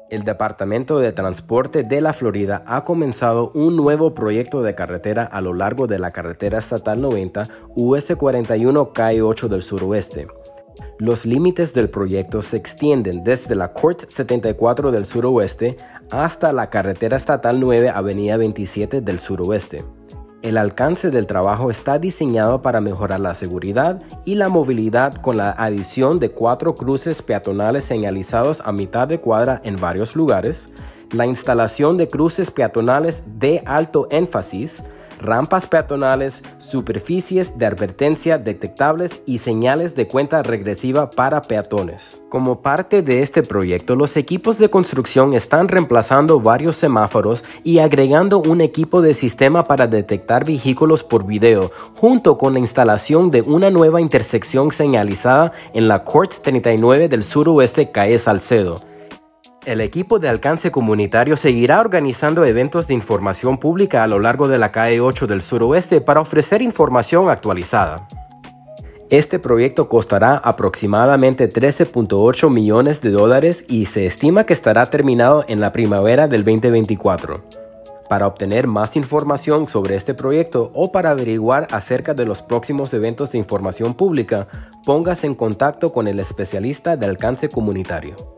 El Departamento de Transporte de la Florida ha comenzado un nuevo proyecto de carretera a lo largo de la carretera estatal 90 US 41 Calle 8 del suroeste. Los límites del proyecto se extienden desde la Court 74 del suroeste hasta la carretera estatal 9 Avenida 27 del suroeste. El alcance del trabajo está diseñado para mejorar la seguridad y la movilidad con la adición de 4 cruces peatonales señalizados a mitad de cuadra en varios lugares, la instalación de cruces peatonales de alto énfasis, rampas peatonales, superficies de advertencia detectables y señales de cuenta regresiva para peatones. Como parte de este proyecto, los equipos de construcción están reemplazando varios semáforos y agregando un equipo de sistema para detectar vehículos por video, junto con la instalación de una nueva intersección señalizada en la Court 39 del suroeste Calle Salcedo. El equipo de alcance comunitario seguirá organizando eventos de información pública a lo largo de la calle 8 del suroeste para ofrecer información actualizada. Este proyecto costará aproximadamente $13.8 millones y se estima que estará terminado en la primavera del 2024. Para obtener más información sobre este proyecto o para averiguar acerca de los próximos eventos de información pública, póngase en contacto con el especialista de alcance comunitario.